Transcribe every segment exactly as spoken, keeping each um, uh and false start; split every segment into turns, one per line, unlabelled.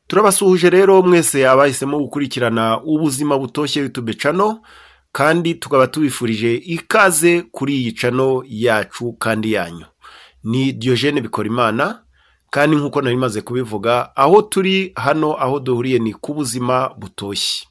Turabasuhuje rero mwese abahisemo gukurikirana ubuzima butoshye YouTube channel kandi tukaba tubifurije ikaze kuri iyi channel yacu kandi yanyu. Ni Diogene Bikorimana kandi nkuko nari maze kubivuga aho turi hano aho duhuriye ni ku buzima butoshye.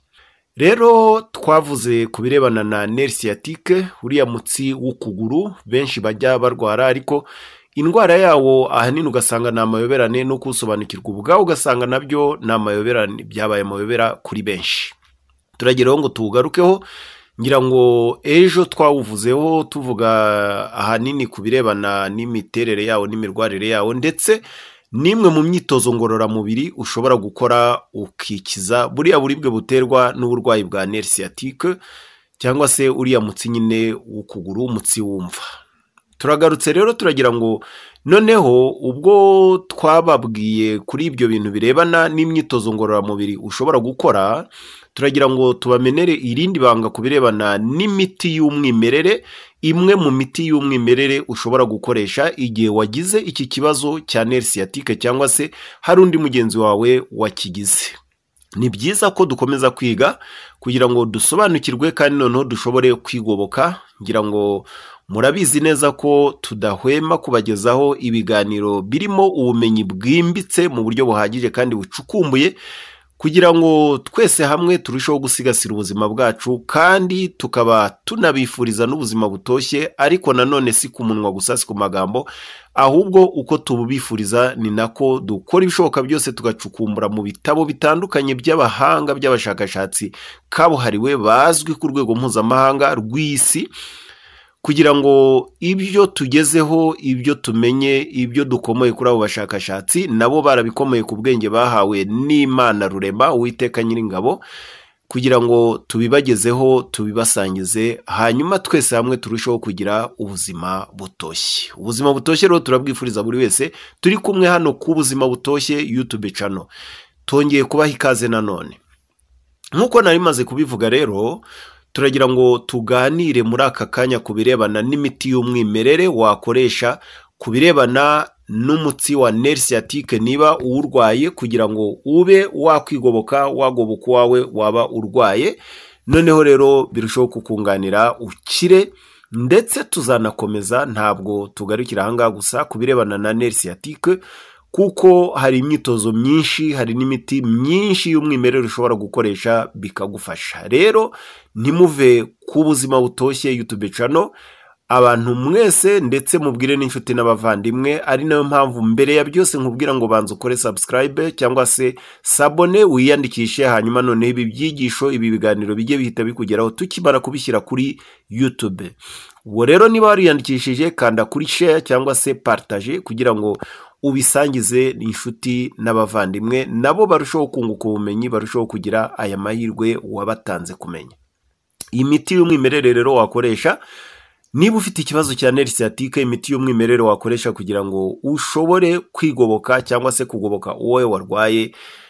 Rero twavuze kubirebana na nerf sciatique, uriya mutsi w'ukuguru benshi bajya barwara, ariko indwara yawo ahanini ugasanga na mayoberane no kusobanukirwa ubwaho ugasanga nabyo na mayoberane byabaye mayobera kuri benshi. Turageraho ngo tugarukeho, ngira ngo ejo twawuvuzeho tuvuga ahanini kubirebana n'imiterere yawo n'imirwarire yawo, ndetse nimwe mu myitozo ngororamubiri ushobora gukora ukikiza buriya buribwe buterwa n'uburwayi bwa nerf sciatique cyangwa se uriya mutsi nyine w'ukuguru, umutsi wumva. Turagarutse rero turagira ngo noneho ubwo twababwiye kuri ibyo bintu birebana n'imyitozo ngororamubiri ushobora gukora, turagira ngo tubamenere irindi banga kubirebana n'imiti y'umwimerere, imwe mu miti y'umwimerere ushobora gukoresha igihe wagize iki kibazo cya nerf sciatique cyangwa se hari undi mugenzi wawe wakigize. Ni byiza ko dukomeza kwiga kugira ngo dusobanukirwe kandi noneho dushobore kwigoboka. Ngira ngo murabizi neza ko tudahwema kubagezaho ibiganiro birimo ubumenyi bwimbitse mu buryo buhagije kandi bucukumbuye, kugira ngo twese hamwe turusheho gusigasira ubuzima bwacu kandi tukaba tunabifuriza n'ubuzima butoshye, ariko nanone si ku munwa gusa, si ku magambo, ahubwo uko tububifuriza ni nako dukora ibishoboka byose tugacukumbura mu bitabo bitandukanye by'abahanga by'abashakashatsi kabuhariwe bazwi ku rwego mpuzamahanga rw'isi, kugira ngo ibyo tugezeho, ibyo tumenye, ibyo dukomoye kuri abo bashakashatsi nabo barabikomeye ku bwenge bahawe n'Imana Rurema Uwiteka Nyiringabo, kugira ngo tubibagezeho tubibasangize, hanyuma twese hamwe turusheho kugira ubuzima butoshye. Ubuzima butoshye rero turabwifuriza buri wese turi kumwe hano ku buzima butoshye YouTube channel. Tongeye kubaha ikaze nanone. Nkuko nari maze kubivuga rero, turagira ngo tuganire muri aka kanya kubirebana n'imiti y'umwimerere wakoresha kubirebana n'umutsi wa nerf sciatique niba uwurwaye, kugira ngo ube wakwigoboka, wagoboka wawe waba urwaye, noneho rero birushaho kukunganira ukire. Ndetse tuzanakomeza, ntabwo tugarukira ahangaha gusa kubirebana na nerf sciatique, kuko hari imyitozo myinshi, hari n'imiti myinshi y'umwimerere ushobora gukoresha bikagufasha. Rero ntimuve ku buzima butoshye YouTube channel, abantu mwese, ndetse mubwire n'inshuti n'abavandimwe. Ari nayo mpamvu mbere ya byose nkubwira ngo banza ukore subscribe cyangwa se sabone, wiyandikishe, hanyuma noneho ibi byigisho, ibi biganiro bijye bihita bikugeraho tukimara kubishyira kuri YouTube. Uwo rero niba wariyandikishije, kanda kuri share cyangwa se partage kugira ngo ubisangize inshuti n'abavandimwe, nabo barushaho kunguka ubumenyi, barushaho kugira aya mahirwe wabatanze kumenya. Iyi miti y'umwimerere rero wakoresha niba ufite ikibazo cya nerf sciatique, imiti y'umwimerere wakoresha kugira ngo ushobore kwigoboka cyangwa se kugoboka uwo warwaye,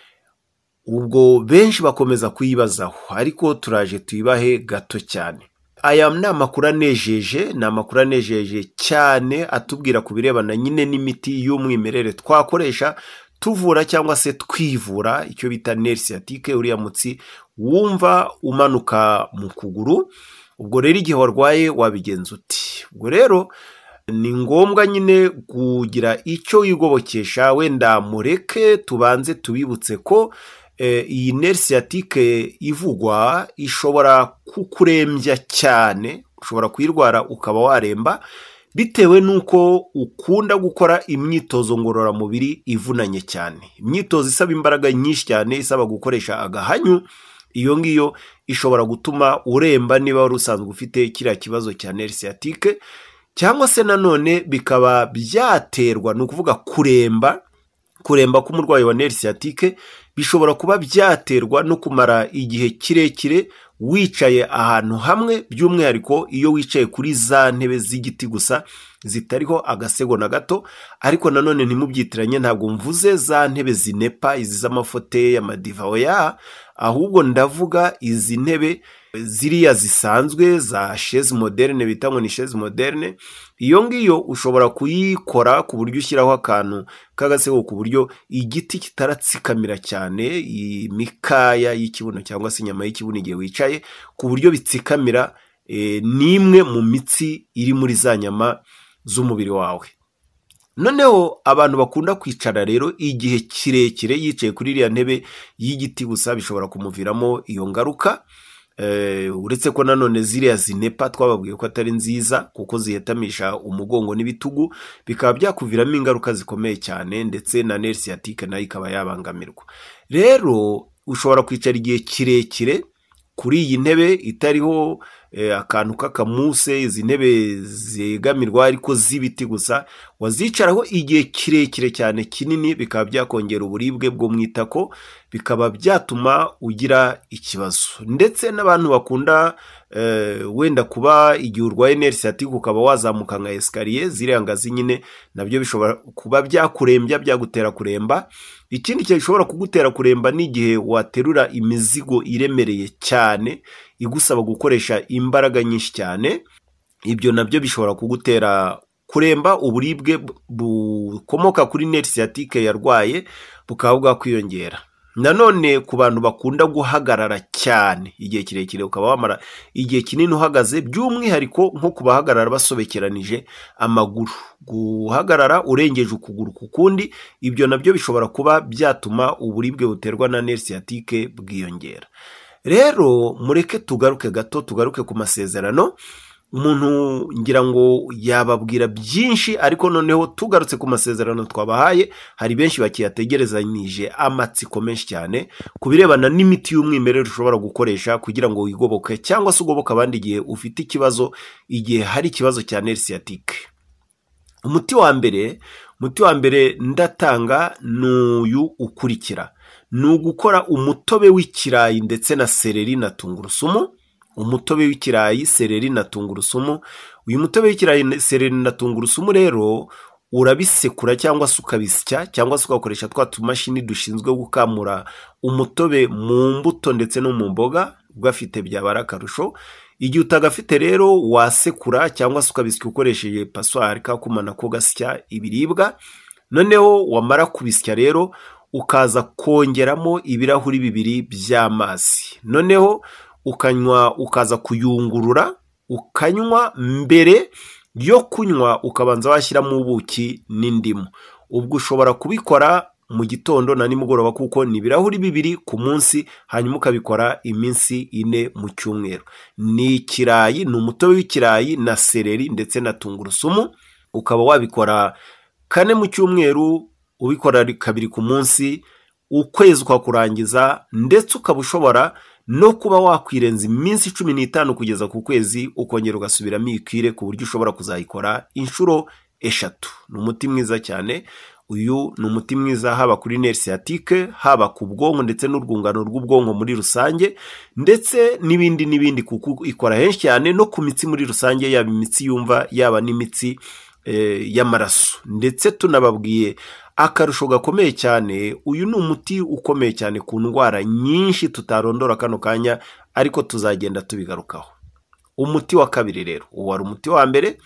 ubwo benshi bakomeza kuyibazaho, ariko turaje tuyibahe gato cyane. Aya ni amakuru anejeje, ni amakuru anejeje cyane atubwira ku birebana nyine n'imiti y'umwimerere twakoresha tuvura cyangwa se twivura icyo bita nerf sciatique, uriya mutsi wumva umanuka mu kuguru. Ubwo rero igihe warwaye wabigenza uti? Ubwo rero ni ngombwa nyine kugira icyo wigobokesha. Wenda mureke tubanze tubibutse ko iyi nerf sciatique ivugwa ishobora kukurembya cyane, ushobora kuyirwara ukaba waremba bitewe nuko ukunda gukora imyitozo ngororamubiri ivunanye cyane, imyitozo isaba imbaraga nyinshi cyane, isaba gukoresha agahanyu. Iyo ngiyo ishobora gutuma uremba niba wari usanzwe ufite kiriya kibazo cya nerf sciatique, cyangwa se nanone bikaba byaterwa, ni ukuvuga kuremba kuremba k'umurwayi wa nerf sciatique bishobora kuba byaterwa no kumara igihe kirekire wicaye ahantu hamwe, by'umwihariko iyo wicaye kuri za ntebe z'igiti gusa zitariho agasego na gato, ariko nanone ntimubyitiranye, ntabwo mvuze za ntebe zinepa izi z'amafote amadiva oya, ahubwo ndavuga izi ntebe ziriya zisanzwe za chaise moderne bita ngo ni chaise moderne. Iyo ngiyo ushobora kuyikora ku buryo ushyiraho akantu k'agasego ku buryo igiti kitaratsikamira cyane imikaya y'ikibuno cyangwa se inyama y'ikibuno igihe wicaye, ku buryo bitsikamira e, n'imwe mu mitsi iri muri za nyama z'umubiri wawe. Noneho abantu bakunda kwicara rero igihe kirekire yicaye kuri iriya ntebe y'igiti gusa bishobora kumuviramo iyo ngaruka. Uh, uretse ko nanone ziriya zinepa twababwiye ko atari nziza kuko zihetamisha umugongo n'ibitugu, bikaba byakuviramo ingaruka zikomeye cyane, ndetse na nerve sciatique nayo ikaba yabangamirwa. Rero ushobora kwicara igihe kirekire kuri iyi ntebe itariho eh, akantu k'akamuse, izi ntebe zegamirwa ariko z'ibiti gusa, wazicaraho igihe kirekire cyane kinini, bikaba byakongera uburibwe bwo mu itako, bikaba byatuma ugira ikibazo. Ndetse n'abantu bakunda uh, wenda kuba igihe urwaye nerve sciatique ukaba wazamuka nka escalier, ziriya ngazi nyine nabyo bishobora kuba byakurembya, byagutera kuremba. Ikindi cyo gishobora kugutera kuremba ni igihe waterura imizigo iremereye cyane igusaba gukoresha imbaraga nyinshi cyane, ibyo nabyo bishobora kugutera kuremba, uburibwe bukomoka kuri nerve sciatique yarwaye bukaba bwakwiyongera. Nanone ku bantu bakunda guhagarara cyane igihe kirekire, ukaba wamara igihe kinini uhagaze, by'umwihariko nko kubahagarara basobekeranije amaguru, guhagarara urengeje ukuguru ku kundi, ibyo nabyo bishobora kuba byatuma uburibwe buterwa na nerve sciatique bwiyongera. Rero mureke tugaruke gato, tugaruke ku masezerano. Umuntu ngira ngo yababwira byinshi, ariko noneho tugarutse ku masezerano twabahaye, hari benshi bakiyategerezanyije amatsiko menshi cyane ku birebana n'imiti y'umwimerere ushobora gukoresha kugira ngo wigoboke cyangwa se ugoboke abandi igihe ufite ikibazo, igihe hari ikibazo cya nerve sciatique. Umuti wa mbere, umuti wa mbere ndatanga n'uyu ukurikira: ni ugukora umutobe w'ikirayi ndetse na seleri na tungurusumu. Umutobe w'ikirayi, seleri na tungurusumu. Uyu mutobe w'ikirayi, seleri na tungurusumu rero urabisekura cyangwa se ukabisya, cyangwa se ugakoresha twa tumashini dushinzwe gukamura umutobe mu mbuto ndetse no mu mboga, ugafite byabara akarusho. Igihe utagafite rero wasekura cyangwa se ukabisya ukoresheje passoire kakumana ko gasya ibiribwa. Noneho wamara kubisya rero ukaza kongeramo ibirahuri bibiri by'amazi, noneho ukanywa, ukaza kuyungurura, ukanywa. Mbere yo kunywa ukabanza washyiramo ubuki n'indimu. Ubwo ushobora kubikora mu gitondo na nimugoroba kuko ni ibirahuri bibiri ku munsi, hanyuma ukabikora iminsi ine mu cyumweru. Ni ikirayi, ni umutobe w'ikirayi na seleri ndetse na tungurusumu, ukaba wabikora kane mu cyumweru, ubikora kabiri ku munsi, ukwezi ukakurangiza, ndetse ukaba ushobora no kuba wakwirenza iminsi cumi n'itanu kugeza ku kwezi, ukongera ugasubiramo ikwire, ku buryo ushobora kuzayikora inshuro eshatu. Ni umuti mwiza cyane. Uyu ni umuti mwiza haba kuri nerve sciatique, haba ku bwonko ndetse n'urwungano rw'ubwonko muri rusange, ndetse n'ibindi n'ibindi, kuko ikora henshi cyane no ku mitsi muri rusange, yaba imitsi yumva yaba n'imitsi e, y'amaraso. Ndetse tunababwiye akarusho gakomeye cyane, uyu ni umuti ukomeye cyane ku ndwara nyinshi tutarondora kano kanya, ariko tuzagenda tubigarukaho. Umuti wa kabiri rero, uwo wari umuti wa mbere.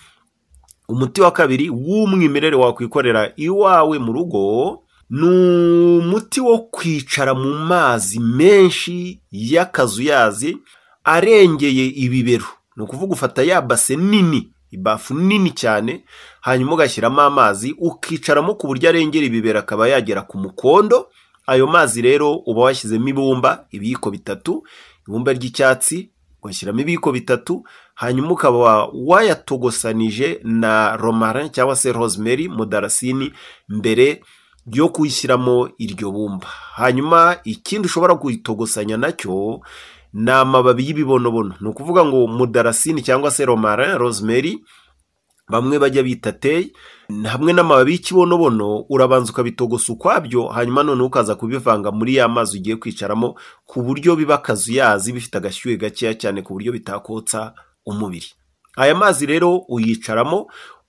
Umuti wa kabiri w'umwimerere wakwikorera iwawe mu rugo, ni umuti wo kwicara mu mazi menshi y'akazuyazi arengeye ibibero. Ni ukuvuga ufata ya base nini, ibafu nini cyane, hanyuma ugashyiramo amazi ukicaramo ku buryo arengera ibibero akaba yagera ku mukondo. Ayo mazi rero uba washyizemo ibumba, ibiyiko bitatu, ibumba ry'icyatsi ugashyiramo ibiyiko bitatu, hanyuma ukaba wayatogosanije na romarin cyangwa se rosemary, mudarasini, mbere yo kuyishyiramo iryo bumba. Hanyuma ikindi ushobora kuyitogosanya nacyo ni amababi y'ibibonobono. Ni ukuvuga ngo mudarasini cyangwa se romarin, rosemary bamwe bajya bita tey, hamwe n'amababi y'ikibonobono, urabanza ukabitogosa ukwabyo, hanyuma none ukaza kubivanga muri ya mazi ugiye kwicaramo, ku buryo biba akazuyazi bifite agashyuhe gakeya cyane ku buryo bitakotsa umubiri. Aya mazi rero uyicaramo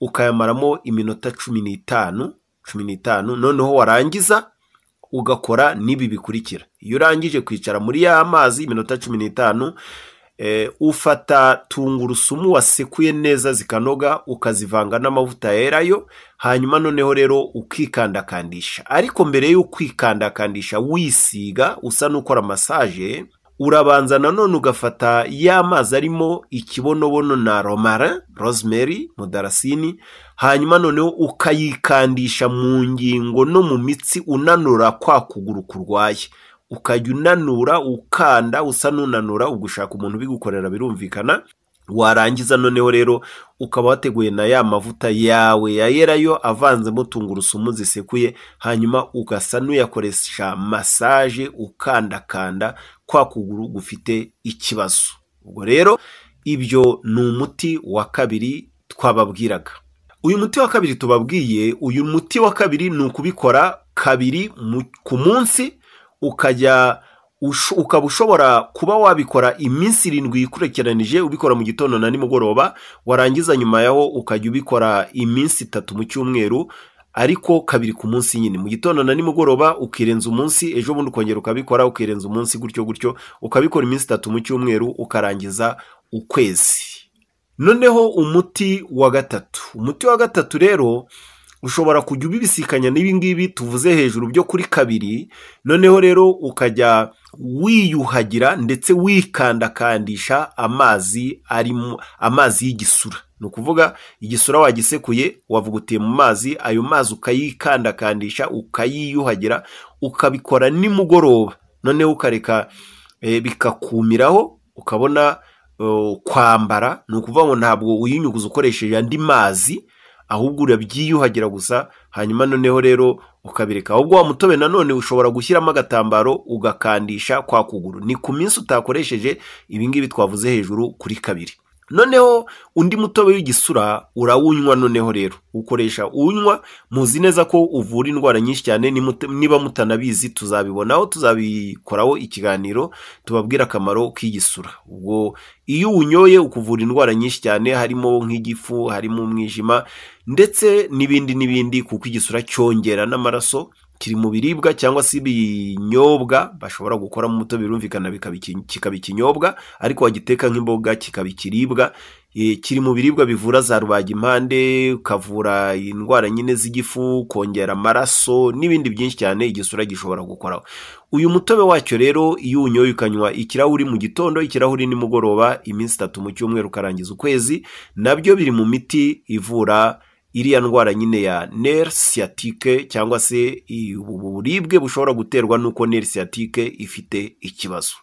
ukayamaramo iminota cumi n'itanu cumi n'itanu noneho warangiza ugakora n'ibi bikurikira. Iyo urangije kwicara muri ya mazi iminota cumi n'itanu eh, ufata tungurusumu wasekuye neza zikanoga ukazivanga n'amavuta yerayo, hanyuma noneho rero ukikandakandisha. Ariko mbere yo kwikandakandisha wisiga usa n'ukora massage, urabanza nanone ugafata ya mazi arimo ikibonobono na romarin, rosemary, mudarasini, hanyuma noneho ukayikandisha mu ngingo no mu mitsi unanura kwa kuguru kurwaye. Ukajya unanura ukanda usa n'unanura, ugushaka umuntu bigukorera birumvikana. Warangiza noneho rero ukaba wateguye na ya mavuta yawe yayerayo avanzemo tungurusumu zisekuye, hanyuma ugasa n'uyakoresha massage ukandakanda kwa kuguru gufite ikibazo. Ubwo rero ibyo ni umuti wa kabiri twababwiraga. Uyu muti wa kabiri tubabwiye, uyu muti wa kabiri ni ukubikora kabiri ku munsi, ukajya ukaba ushobora kuba wabikora iminsi irindwi ikurekeranije, ubikora mu gitondo na nimugoroba, warangiza nyuma yaho ukajya ubikora iminsi itatu mu cyumweru, ariko kabiri ku munsi nyine, mu gitondo na nimugoroba ukirenza umunsi, ejo bundi ukongera ukabikora ukirenza umunsi, gutyo gutyo ukabikora iminsi itatu mu cyumweru ukarangiza ukwezi. Noneho umuti wa gatatu, umuti wa gatatu rero ushobora kujya ubibisikanya n'ibi ngibi tuvuze hejuru byo kuri kabiri, noneho rero ukajya wiyuhagira ndetse wikandakandisha amazi arimo amazi y'igisura. Ni ukuvuga igisura wagisekuye wavugutiye mu mazi, ayo mazi ukayikandakandisha ukayiyuhagira, ukabikora nimugoroba, noneho ukareka e, bikakumiraho, ukabona uh, kwambara. Ni ukuvuga ngo ntabwo uyinyuguza ukoresheje andi mazi, ahubwo urabyiyuhagira gusa, hanyuma noneho rero ukabireka. Ahubwo wa mutobe nanone ushobora gushyiramo agatambaro ugakandisha kwa kuguru. Ni ku minsi utakoresheje ibi ngibi twavuze hejuru kuri kabiri. Noneho undi mutobe w'igisura urawunywa. Noneho rero ukoresha unywa, muzi neza ko uvura indwara nyinshi cyane. Niba mutanabizi tuzabibonaho, tuzabikoraho ikiganiro tubabwira akamaro k'igisura. Ubwo iyo unyoye ukuvura indwara nyinshi cyane, harimo nk'igifu, harimo umwijima ndetse n'ibindi n'ibindi, kuko igisura cyongera n'amaraso. Kiri mu biribwa cyangwa se ibinyobwa bashobora gukora mu mutobe, birumvikana kikaba ikinyobwa, ariko wagiteka nk'imboga kikaba ikiribwa. E, kiri mu biribwa bivura za rubagimpande, ukavura indwara nyine z'igifu, kongera amaraso n'ibindi byinshi cyane igisura gishobora gukoraho. Uyu mutobe wacyo rero iyo unyoye ukanywa ikirahuri mu gitondo, ikirahuri nimugoroba, iminsi itatu mu cyumweru ukarangiza ukwezi, nabyo biri mu miti ivura iriya ndwara nyine ya nerf sciatique, cyangwa se uburibwe bushobora guterwa nuko nerf sciatique ifite ikibazo.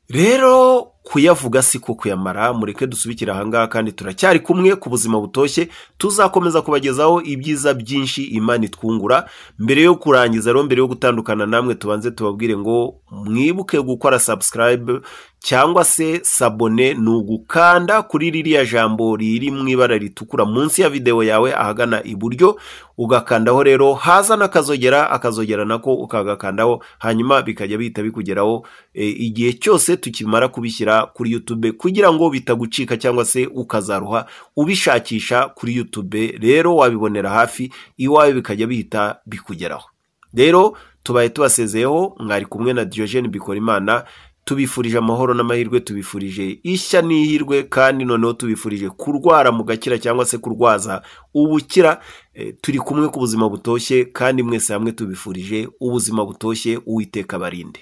Rero kuyavuga siko kuyamara, mureke dusubikira ahangaha kandi turacyari kumwe ku buzima butoshye. Tuzakomeza kubagezaho ibyiza byinshi Imana itwungura. Mbere yo kurangiza rero, mbere yo gutandukana namwe, tubanze tubabwire ngo mwibuke gukora subscribe cyangwa se sabone, ni ugukanda kuri ririya jambo riri mu ibara ritukura munsi ya video yawe ahagana iburyo, ugakandaho rero haza n'akazogera, akazogera nako ukagakandaho, hanyuma bikajya bihita bikugeraho e, igihe cyose tukimara kubishyira kuri YouTube, kugira ngo bitagucika cyangwa se ukazaruha ubishakisha kuri YouTube. Rero wabibonera hafi iwawe bikajya bihita bikugeraho. Rero tubaye tubasezeyeho, mwari kumwe na Diogene Bikorimana. Tubifurije amahoro n'amahirwe, tubifurije ishya n'ihirwe, kandi noneho tubifurije kurwara mugakira cyangwa se kurwaza ubukira. E, turi kumwe ku buzima butoshye, kandi mwese hamwe tubifurije ubuzima butoshye. Uwiteka barinde.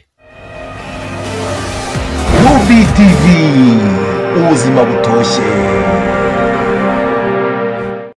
Movie T V, ubuzima butoshye.